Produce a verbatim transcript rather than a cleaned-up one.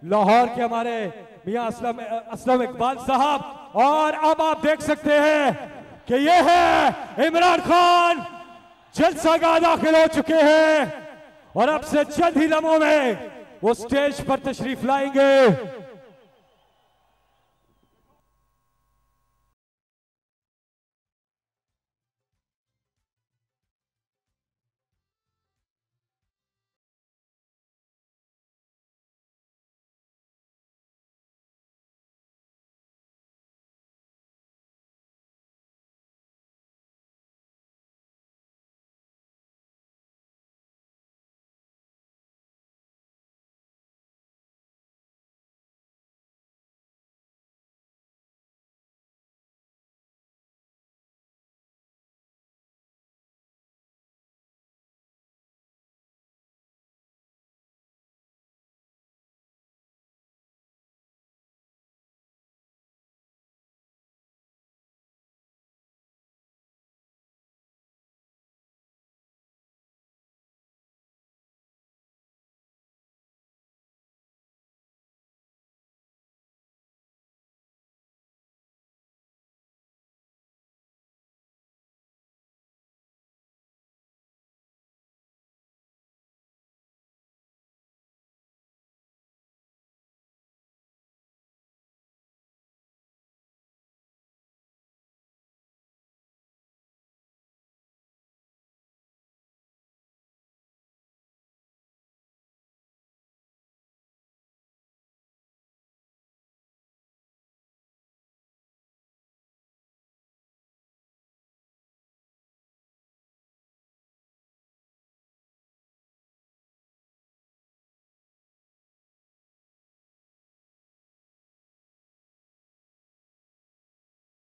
लाहौर के हमारे मियां असलम असलम इकबाल साहब। और अब आप देख सकते हैं कि ये है इमरान खान, जलसा का दाखिल हो चुके हैं और अब से चंद ही लम्हों में वो स्टेज पर तशरीफ लाएंगे।